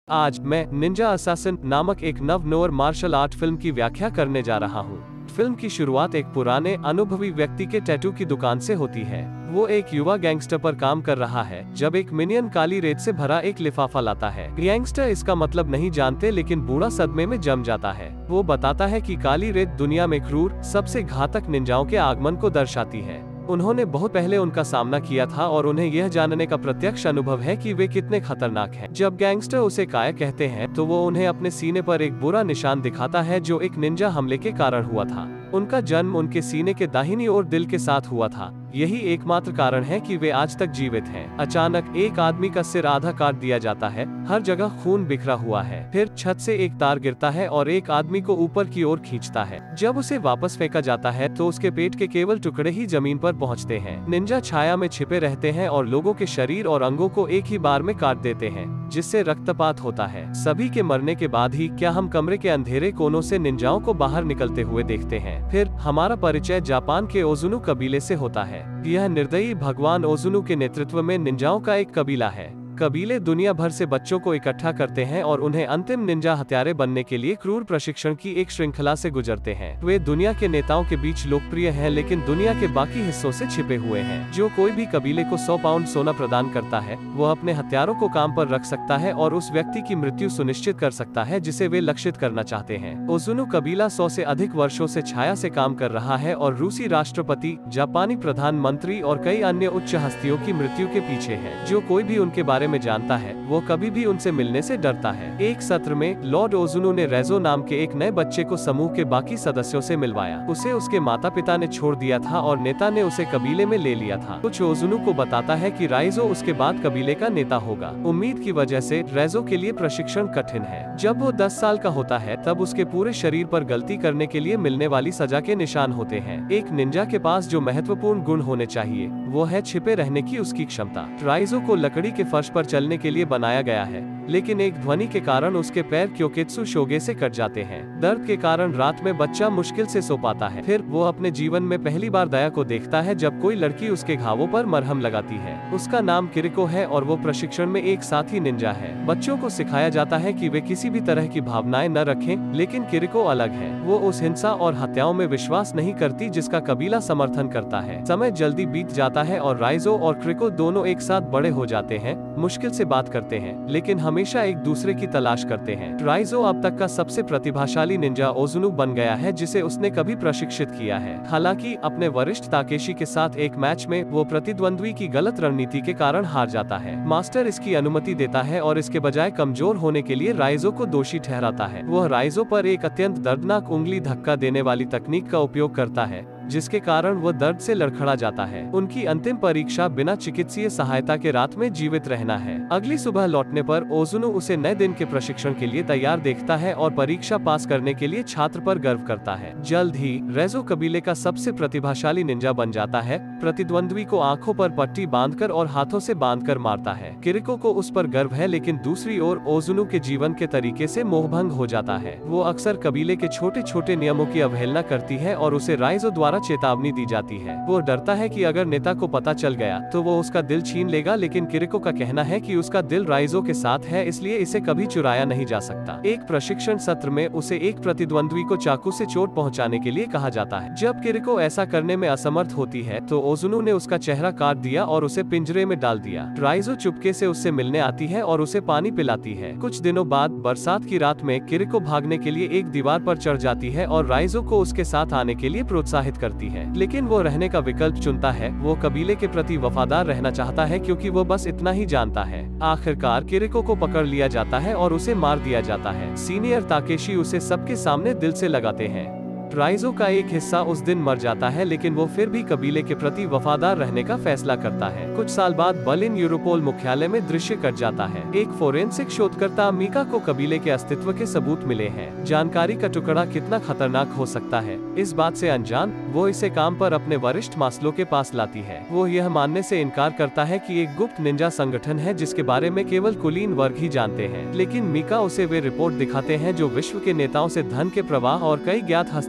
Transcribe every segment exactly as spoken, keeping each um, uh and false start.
आज मैं Ninja assassin नामक एक नव नोर मार्शल आर्ट फिल्म की व्याख्या करने जा रहा हूँ। फिल्म की शुरुआत एक पुराने अनुभवी व्यक्ति के टैटू की दुकान से होती है। वो एक युवा गैंगस्टर पर काम कर रहा है जब एक मिनियन काली रेत से भरा एक लिफाफा लाता है। गैंगस्टर इसका मतलब नहीं जानते, लेकिन बूढ़ा सदमे में जम जाता है। वो बताता है कि काली रेत दुनिया में क्रूर, सबसे घातक निंजाओं के आगमन को दर्शाती है। उन्होंने बहुत पहले उनका सामना किया था और उन्हें यह जानने का प्रत्यक्ष अनुभव है कि वे कितने खतरनाक हैं। जब गैंगस्टर उसे काया कहते हैं तो वो उन्हें अपने सीने पर एक बुरा निशान दिखाता है जो एक निंजा हमले के कारण हुआ था। उनका जन्म उनके सीने के दाहिनी ओर दिल के साथ हुआ था। यही एकमात्र कारण है कि वे आज तक जीवित हैं। अचानक एक आदमी का सिर आधा काट दिया जाता है। हर जगह खून बिखरा हुआ है। फिर छत से एक तार गिरता है और एक आदमी को ऊपर की ओर खींचता है। जब उसे वापस फेंका जाता है तो उसके पेट के केवल टुकड़े ही जमीन पर पहुंचते हैं। निंजा छाया में छिपे रहते हैं और लोगों के शरीर और अंगों को एक ही बार में काट देते हैं, जिससे रक्तपात होता है। सभी के मरने के बाद ही क्या हम कमरे के अंधेरे कोनों से निंजाओं को बाहर निकलते हुए देखते हैं। फिर हमारा परिचय जापान के ओजुनु कबीले से होता है। यह निर्दयी भगवान ओजुनु के नेतृत्व में निंजाओं का एक कबीला है। कबीले दुनिया भर से बच्चों को इकट्ठा करते हैं और उन्हें अंतिम निंजा हत्यारे बनने के लिए क्रूर प्रशिक्षण की एक श्रृंखला से गुजरते हैं। वे दुनिया के नेताओं के बीच लोकप्रिय हैं, लेकिन दुनिया के बाकी हिस्सों से छिपे हुए हैं। जो कोई भी कबीले को सौ पाउंड सोना प्रदान करता है, वो अपने हथियारों को काम पर रख सकता है और उस व्यक्ति की मृत्यु सुनिश्चित कर सकता है जिसे वे लक्षित करना चाहते हैं। ओजुनु कबीला सौ से अधिक वर्षों से छाया से काम कर रहा है और रूसी राष्ट्रपति, जापानी प्रधानमंत्री और कई अन्य उच्च हस्तियों की मृत्यु के पीछे है। जो कोई भी उनके बारे में जानता है वो कभी भी उनसे मिलने से डरता है। एक सत्र में लॉर्ड ओजुनु ने रेजो नाम के एक नए बच्चे को समूह के बाकी सदस्यों से मिलवाया। उसे उसके माता पिता ने छोड़ दिया था और नेता ने उसे कबीले में ले लिया था। कुछ ओजुनु को बताता है कि राइजो उसके बाद कबीले का नेता होगा। उम्मीद की वजह से रेजो के लिए प्रशिक्षण कठिन है। जब वो दस साल का होता है तब उसके पूरे शरीर पर गलती करने के लिए मिलने वाली सजा के निशान होते हैं। एक निंजा के पास जो महत्वपूर्ण गुण होने चाहिए वो है छिपे रहने की उसकी क्षमता। राइजो को लकड़ी के फर्श पर चलने के लिए बनाया गया है, लेकिन एक ध्वनि के कारण उसके पैर क्योकेत्सु शोगे से कट जाते हैं। दर्द के कारण रात में बच्चा मुश्किल से सो पाता है। फिर वो अपने जीवन में पहली बार दया को देखता है जब कोई लड़की उसके घावों पर मरहम लगाती है। उसका नाम किरिको है और वो प्रशिक्षण में एक साथी निंजा है। बच्चों को सिखाया जाता है कि वे किसी भी तरह की भावनाएं न रखें, लेकिन किरिको अलग है। वो उस हिंसा और हत्याओं में विश्वास नहीं करती जिसका कबीला समर्थन करता है। समय जल्दी बीत जाता है और राइजो और किरिको दोनों एक साथ बड़े हो जाते हैं, मुश्किल से बात करते हैं, लेकिन हमेशा एक दूसरे की तलाश करते हैं। राइजो अब तक का सबसे प्रतिभाशाली निंजा ओजुनु बन गया है जिसे उसने कभी प्रशिक्षित किया है। हालांकि अपने वरिष्ठ ताकेशी के साथ एक मैच में वो प्रतिद्वंद्वी की गलत रणनीति के कारण हार जाता है। मास्टर इसकी अनुमति देता है और इसके बजाय कमजोर होने के लिए राइजो को दोषी ठहराता है। वह राइजो पर एक अत्यंत दर्दनाक उंगली धक्का देने वाली तकनीक का उपयोग करता है, जिसके कारण वो दर्द से लड़खड़ा जाता है। उनकी अंतिम परीक्षा बिना चिकित्सीय सहायता के रात में जीवित रहना है। अगली सुबह लौटने पर ओजुनु उसे नए दिन के प्रशिक्षण के लिए तैयार देखता है और परीक्षा पास करने के लिए छात्र पर गर्व करता है। जल्द ही रेजो कबीले का सबसे प्रतिभाशाली निंजा बन जाता है। प्रतिद्वंद्वी को आंखों पर पट्टी बांधकर और हाथों से बांधकर मारता है। किरिको को उस पर गर्व है, लेकिन दूसरी ओर ओजुनु के जीवन के तरीके से मोहभंग हो जाता है। वो अक्सर कबीले के छोटे छोटे नियमों की अवहेलना करती है और उसे राइजो द्वारा चेतावनी दी जाती है। वो डरता है कि अगर नेता को पता चल गया तो वो उसका दिल छीन लेगा, लेकिन किरिको का कहना है कि उसका दिल राइजो के साथ है, इसलिए इसे कभी चुराया नहीं जा सकता। एक प्रशिक्षण सत्र में उसे एक प्रतिद्वंद्वी को चाकू से चोट पहुंचाने के लिए कहा जाता है। जब किरिको ऐसा करने में असमर्थ होती है तो ओजुनु ने उसका चेहरा काट दिया और उसे पिंजरे में डाल दिया। राइजो चुपके से उससे मिलने आती है और उसे पानी पिलाती है। कुछ दिनों बाद बरसात की रात में किरिको भागने के लिए एक दीवार पर चढ़ जाती है और राइजो को उसके साथ आने के लिए प्रोत्साहित करती है, लेकिन वो रहने का विकल्प चुनता है। वो कबीले के प्रति वफादार रहना चाहता है क्योंकि वो बस इतना ही जानता है। आखिरकार किरिको को पकड़ लिया जाता है और उसे मार दिया जाता है। सीनियर ताकेशी उसे सबके सामने दिल से लगाते हैं। राइजो का एक हिस्सा उस दिन मर जाता है, लेकिन वो फिर भी कबीले के प्रति वफादार रहने का फैसला करता है। कुछ साल बाद बर्लिन यूरोपोल मुख्यालय में दृश्य कट जाता है। एक फोरेंसिक शोधकर्ता मीका को कबीले के अस्तित्व के सबूत मिले हैं। जानकारी का टुकड़ा कितना खतरनाक हो सकता है, इस बात से अनजान वो इसे काम पर अपने वरिष्ठ मास्लो के पास लाती है। वो यह मानने से इनकार करता है कि एक गुप्त निंजा संगठन है जिसके बारे में केवल कुलीन वर्ग ही जानते हैं, लेकिन मीका उसे वे रिपोर्ट दिखाते हैं जो विश्व के नेताओं से धन के प्रवाह और कई ज्ञात हस्तियों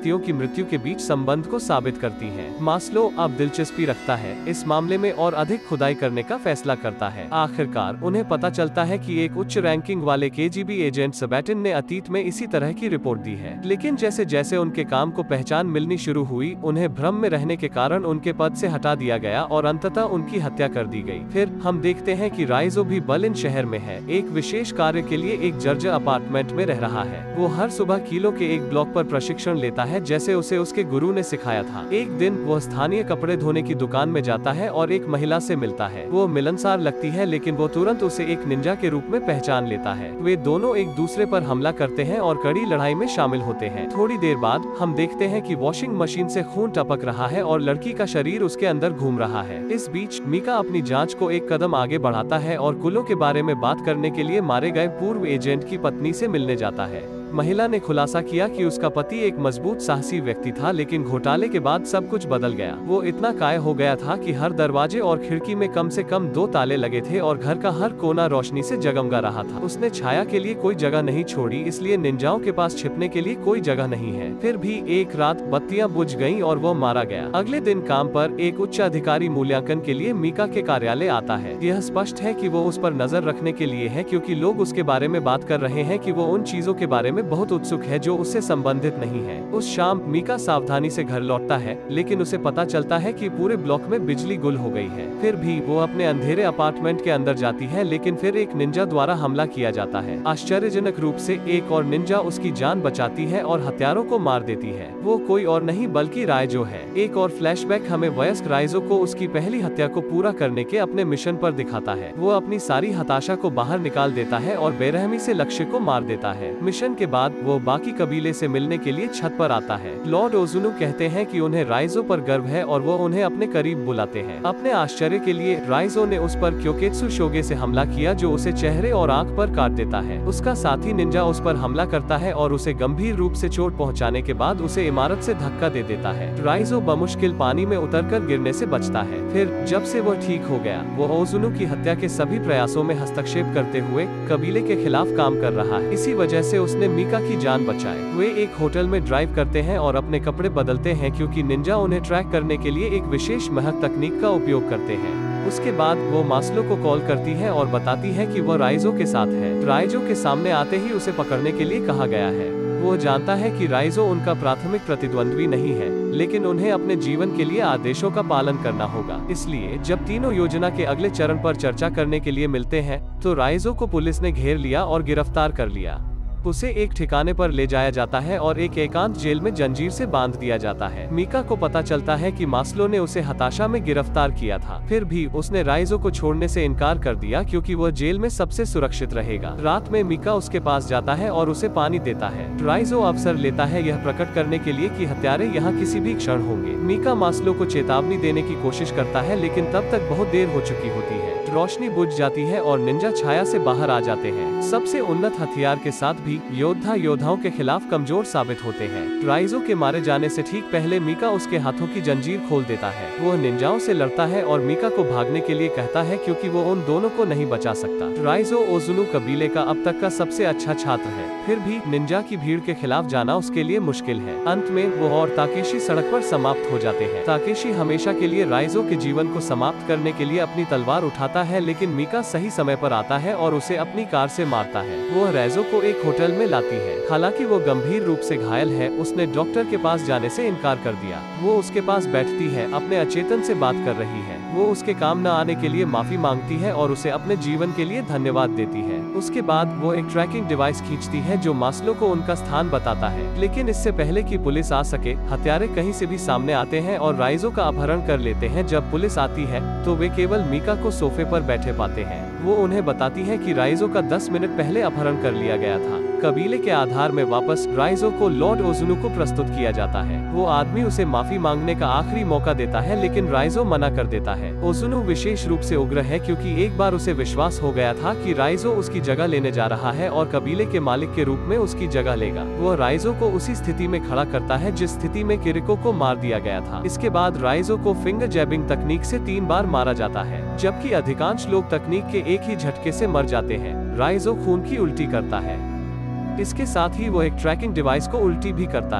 व्यक्तियों की मृत्यु के बीच संबंध को साबित करती हैं। मास्लो अब दिलचस्पी रखता है इस मामले में और अधिक खुदाई करने का फैसला करता है। आखिरकार उन्हें पता चलता है कि एक उच्च रैंकिंग वाले केजीबी एजेंट सबैटिन ने अतीत में इसी तरह की रिपोर्ट दी है, लेकिन जैसे जैसे उनके काम को पहचान मिलनी शुरू हुई, उन्हें भ्रम में रहने के कारण उनके पद से हटा दिया गया और अंततः उनकी हत्या कर दी गई। फिर हम देखते हैं कि राइजो भी बर्लिन शहर में है, एक विशेष कार्य के लिए एक जर्जर अपार्टमेंट में रह रहा है। वो हर सुबह किलो के एक ब्लॉक पर प्रशिक्षण लेता है जैसे उसे उसके गुरु ने सिखाया था। एक दिन वह स्थानीय कपड़े धोने की दुकान में जाता है और एक महिला से मिलता है। वो मिलनसार लगती है लेकिन वो तुरंत उसे एक निंजा के रूप में पहचान लेता है। वे दोनों एक दूसरे पर हमला करते हैं और कड़ी लड़ाई में शामिल होते हैं। थोड़ी देर बाद हम देखते हैं कि वॉशिंग मशीन से खून टपक रहा है और लड़की का शरीर उसके अंदर घूम रहा है। इस बीच मीका अपनी जांच को एक कदम आगे बढ़ाता है और कुलो के बारे में बात करने के लिए मारे गए पूर्व एजेंट की पत्नी से मिलने जाता है। महिला ने खुलासा किया कि उसका पति एक मजबूत साहसी व्यक्ति था, लेकिन घोटाले के बाद सब कुछ बदल गया। वो इतना काय हो गया था कि हर दरवाजे और खिड़की में कम से कम दो ताले लगे थे और घर का हर कोना रोशनी से जगमगा रहा था। उसने छाया के लिए कोई जगह नहीं छोड़ी, इसलिए निंजाओं के पास छिपने के लिए कोई जगह नहीं है। फिर भी एक रात बत्तियां बुझ गईं और वो मारा गया। अगले दिन काम पर एक उच्च अधिकारी मूल्यांकन के लिए मीका के कार्यालय आता है। यह स्पष्ट है कि वो उस पर नजर रखने के लिए है, क्योंकि लोग उसके बारे में बात कर रहे हैं कि वो उन चीजों के बारे में बहुत उत्सुक है जो उससे संबंधित नहीं है। उस शाम मीका सावधानी से घर लौटता है, लेकिन उसे पता चलता है कि पूरे ब्लॉक में बिजली गुल हो गई है। फिर भी वो अपने अंधेरे अपार्टमेंट के अंदर जाती है, लेकिन फिर एक निंजा द्वारा हमला किया जाता है। आश्चर्यजनक रूप से एक और निंजा उसकी जान बचाती है और हत्यारों को मार देती है। वो कोई और नहीं बल्कि राइजो है। एक और फ्लैशबैक हमें वयस्क राइजो को उसकी पहली हत्या को पूरा करने के अपने मिशन पर दिखाता है। वो अपनी सारी हताशा को बाहर निकाल देता है और बेरहमी से लक्ष्य को मार देता है। मिशन के बाद वो बाकी कबीले से मिलने के लिए छत पर आता है। लॉर्ड ओजुनु कहते हैं कि उन्हें राइजो पर गर्व है और वो उन्हें अपने करीब बुलाते हैं। अपने आश्चर्य के लिए राइजो ने उस पर क्योकेत्सु शोगे से हमला किया, जो उसे चेहरे और आंख पर काट देता है। उसका साथी निंजा उस पर हमला करता है और उसे गंभीर रूप से चोट पहुंचाने के बाद उसे इमारत से धक्का दे देता है। राइजो बमुश्किल पानी में उतरकर गिरने से बचता है। फिर जब से वो ठीक हो गया, वो ओजुनु की हत्या के सभी प्रयासों में हस्तक्षेप करते हुए कबीले के खिलाफ काम कर रहा है। इसी वजह से उसने मीका की जान बचाई। वे एक होटल में ड्राइव करते हैं और अपने कपड़े बदलते हैं, क्योंकि निंजा उन्हें ट्रैक करने के लिए एक विशेष महक तकनीक का उपयोग करते हैं। उसके बाद वो मास्लो को कॉल करती है और बताती है कि वो राइजो के साथ है। राइजो के सामने आते ही उसे पकड़ने के लिए कहा गया है। वो जानता है कि राइजो उनका प्राथमिक प्रतिद्वंद्वी नहीं है, लेकिन उन्हें अपने जीवन के लिए आदेशों का पालन करना होगा। इसलिए जब तीनों योजना के अगले चरण पर चर्चा करने के लिए मिलते हैं, तो राइजो को पुलिस ने घेर लिया और गिरफ्तार कर लिया। उसे एक ठिकाने पर ले जाया जाता है और एक एकांत जेल में जंजीर से बांध दिया जाता है। मीका को पता चलता है कि मास्लो ने उसे हताशा में गिरफ्तार किया था। फिर भी उसने राइजो को छोड़ने से इनकार कर दिया, क्योंकि वह जेल में सबसे सुरक्षित रहेगा। रात में मीका उसके पास जाता है और उसे पानी देता है। राइजो अवसर लेता है यह प्रकट करने के लिए कि हत्यारे यहाँ किसी भी क्षण होंगे। मीका मास्लो को चेतावनी देने की कोशिश करता है, लेकिन तब तक बहुत देर हो चुकी होती है। रोशनी बुझ जाती है और निंजा छाया से बाहर आ जाते हैं। सबसे उन्नत हथियार के साथ भी योद्धा योद्धाओं के खिलाफ कमजोर साबित होते हैं। राइजो के मारे जाने से ठीक पहले मीका उसके हाथों की जंजीर खोल देता है। वह निंजाओं से लड़ता है और मीका को भागने के लिए कहता है, क्योंकि वो उन दोनों को नहीं बचा सकता। राइजो ओजुनु कबीले का अब तक का सबसे अच्छा छात्र है, फिर भी निंजा की भीड़ के खिलाफ जाना उसके लिए मुश्किल है। अंत में वो और ताकेशी सड़क पर समाप्त हो जाते हैं। ताकेशी हमेशा के लिए राइजो के जीवन को समाप्त करने के लिए अपनी तलवार उठाता है, लेकिन मीका सही समय पर आता है और उसे अपनी कार से मारता है। वो राइजो को एक होटल में लाती है। हालांकि वो गंभीर रूप से घायल है, उसने डॉक्टर के पास जाने से इनकार कर दिया। वो उसके पास बैठती है, अपने अचेतन से बात कर रही है। वो उसके काम न आने के लिए माफी मांगती है और उसे अपने जीवन के लिए धन्यवाद देती है। उसके बाद वो एक ट्रैकिंग डिवाइस खींचती है जो मास्लो को उनका स्थान बताता है। लेकिन इससे पहले कि पुलिस आ सके, हत्यारे कहीं से भी सामने आते हैं और राइजो का अपहरण कर लेते हैं। जब पुलिस आती है तो वे केवल मीका को सोफे पर बैठे पाते हैं। वो उन्हें बताती है कि राइजो का दस मिनट पहले अपहरण कर लिया गया था। कबीले के आधार में वापस राइजो को लॉर्ड ओजुनु को प्रस्तुत किया जाता है। वो आदमी उसे माफी मांगने का आखिरी मौका देता है, लेकिन राइजो मना कर देता है। ओजुनु विशेष रूप से उग्र है, क्योंकि एक बार उसे विश्वास हो गया था कि राइजो उसकी जगह लेने जा रहा है और कबीले के मालिक के रूप में उसकी जगह लेगा। वो राइजो को उसी स्थिति में खड़ा करता है जिस स्थिति में किरिको को मार दिया गया था। इसके बाद राइजो को फिंगर जैबिंग तकनीक से तीन बार मारा जाता है, जबकि अधिकांश लोग तकनीक के एक ही झटके से मर जाते हैं। राइजो खून की उल्टी करता है। इसके साथ ही वो एक ट्रैकिंग डिवाइस को उल्टी भी करता है।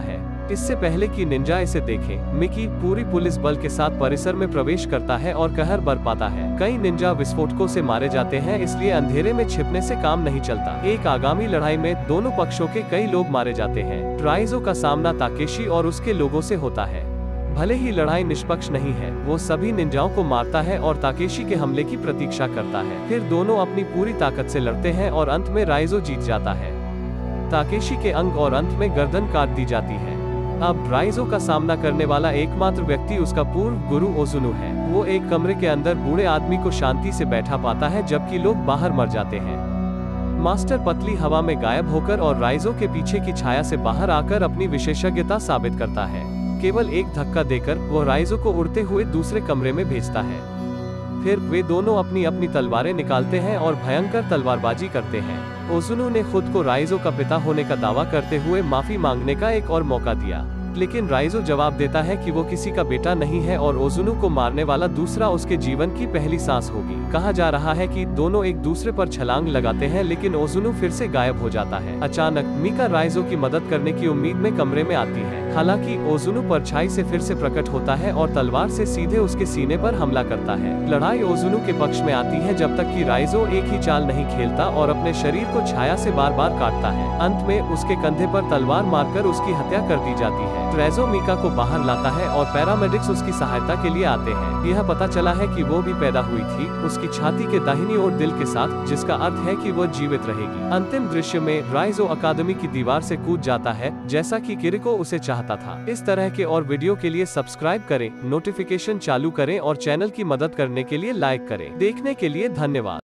इससे पहले कि निंजा इसे देखे, मिकी पूरी पुलिस बल के साथ परिसर में प्रवेश करता है और कहर बरपाता है। कई निंजा विस्फोटकों से मारे जाते हैं, इसलिए अंधेरे में छिपने से काम नहीं चलता। एक आगामी लड़ाई में दोनों पक्षों के कई लोग मारे जाते हैं। राइजो का सामना ताकेशी और उसके लोगों से होता है। भले ही लड़ाई निष्पक्ष नहीं है, वो सभी निंजाओं को मारता है और ताकेशी के हमले की प्रतीक्षा करता है। फिर दोनों अपनी पूरी ताकत से लड़ते हैं और अंत में राइजो जीत जाता है। ताकेशी के अंग और अंत में गर्दन काट दी जाती है। अब राइजो का सामना करने वाला एकमात्र व्यक्ति उसका पूर्व गुरु ओजुनु है। वो एक कमरे के अंदर बूढ़े आदमी को शांति से बैठा पाता है, जबकि लोग बाहर मर जाते हैं। मास्टर पतली हवा में गायब होकर और राइजो के पीछे की छाया से बाहर आकर अपनी विशेषज्ञता साबित करता है। केवल एक धक्का देकर वो राइजो को उड़ते हुए दूसरे कमरे में भेजता है। फिर वे दोनों अपनी अपनी तलवारें निकालते हैं और भयंकर तलवारबाजी करते हैं। ओजुनु ने खुद को राइजो का पिता होने का दावा करते हुए माफी मांगने का एक और मौका दिया, लेकिन राइजो जवाब देता है कि वो किसी का बेटा नहीं है और ओजुनु को मारने वाला दूसरा उसके जीवन की पहली सांस होगी। कहा जा रहा है कि दोनों एक दूसरे पर छलांग लगाते हैं, लेकिन ओजुनु फिर से गायब हो जाता है। अचानक मिका राइजो की मदद करने की उम्मीद में कमरे में आती है। हालांकि ओजुनु परछाई से फिर से प्रकट होता है और तलवार से सीधे उसके सीने पर हमला करता है। लड़ाई ओजुनु के पक्ष में आती है, जब तक कि राइजो एक ही चाल नहीं खेलता और अपने शरीर को छाया से बार बार काटता है। अंत में उसके कंधे पर तलवार मारकर उसकी हत्या कर दी जाती है। ट्रेजो मिका को बाहर लाता है और पैरामेडिक्स उसकी सहायता के लिए आते हैं। यह पता चला है कि वो भी पैदा हुई थी, उसकी छाती के दाहिनी ओर दिल के साथ, जिसका अर्थ है कि वो जीवित रहेगी। अंतिम दृश्य में राइजो अकादमी की दीवार से कूद जाता है, जैसा कि किरिको उसे चाहता था। इस तरह के और वीडियो के लिए सब्सक्राइब करें, नोटिफिकेशन चालू करें और चैनल की मदद करने के लिए लाइक करें। देखने के लिए धन्यवाद।